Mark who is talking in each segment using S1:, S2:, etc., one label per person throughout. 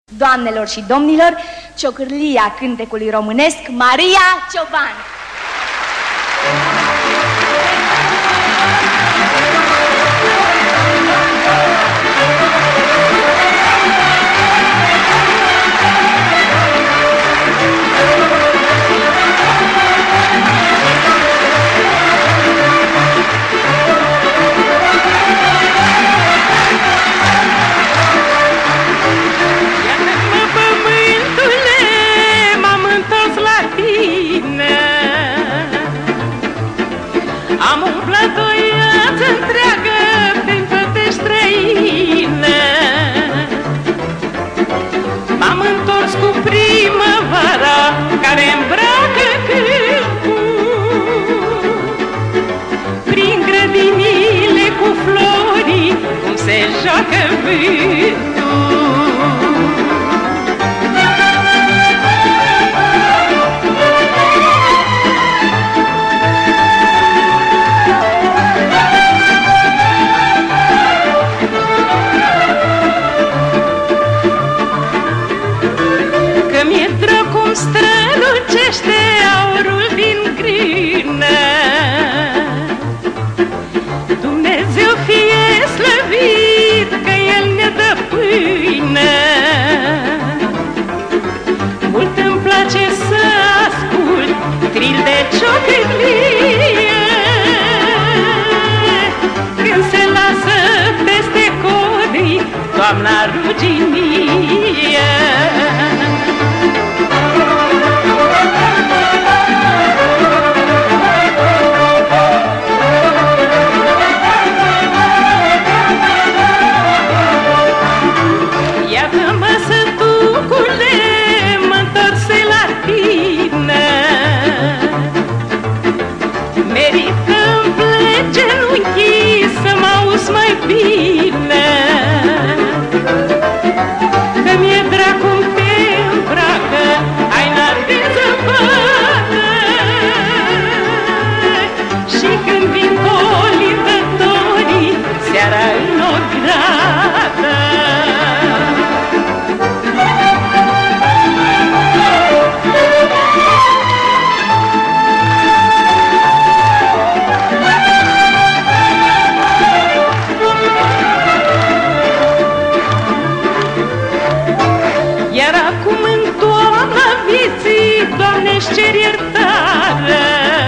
S1: Doamnelor și domnilor, ciocârlia cântecului românesc, Maria Cioban.
S2: Am umplat o viață întreagă prin fete străine. M-am întors cu primăvara care îmbracă câmpul, prin grădinile cu florii cum se joacă vântul. Strălucește aurul din crină. Dumnezeu fie slăvit că El ne dă pâine. Mult îmi place să ascult tril de ciocârlie când se lasă peste codri toamna ruginie. Merită-mi plece genunchii să mă auzi mai bine, că mi-e drag cum te îmbracă haina de zăpadă. Și când vin colindătorii seara în o gradă, Doamne-și cer iertare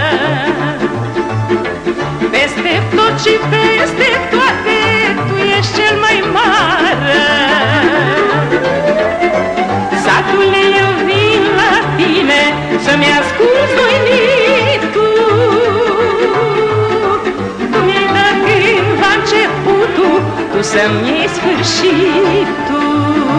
S2: peste tot și peste toate, Tu ești cel mai mare. Satule, eu vin la Tine să-mi asculți voinitul. Tu mi-ai dat cândva începutul, Tu să-mi iei sfârșitul.